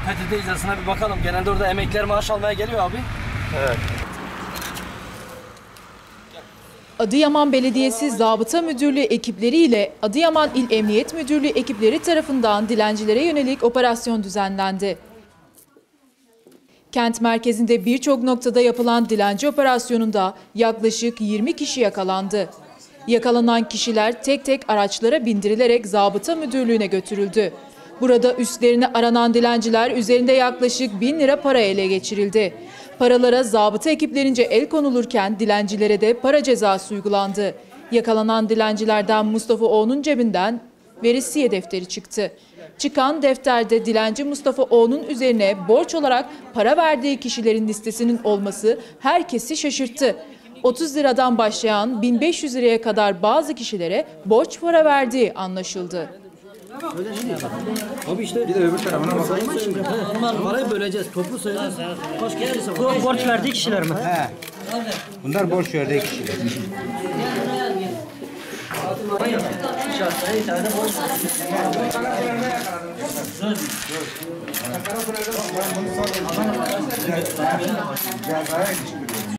PTT icrasına bir bakalım. Genelde orada emekliler maaş almaya geliyor abi. Evet. Adıyaman Belediyesi Zabıta Müdürlüğü ekipleriyle Adıyaman İl Emniyet Müdürlüğü ekipleri tarafından dilencilere yönelik operasyon düzenlendi. Kent merkezinde birçok noktada yapılan dilenci operasyonunda yaklaşık 20 kişi yakalandı. Yakalanan kişiler tek tek araçlara bindirilerek Zabıta Müdürlüğü'ne götürüldü. Burada üstlerine aranan dilenciler üzerinde yaklaşık 1000 lira para ele geçirildi. Paralara zabıta ekiplerince el konulurken dilencilere de para cezası uygulandı. Yakalanan dilencilerden Mustafa O'nun cebinden veresiye defteri çıktı. Çıkan defterde dilenci Mustafa O'nun üzerine borç olarak para verdiği kişilerin listesinin olması herkesi şaşırttı. 30 liradan başlayan 1500 liraya kadar bazı kişilere borç para verdiği anlaşıldı. Abi işte bir de öbür tarafına bakalım şimdi. Parayı böleceğiz. Toplu sayacağız. Kaç kişiyse bu borç verdiği kişiler mi? He. Bunlar borç verdiği kişiler.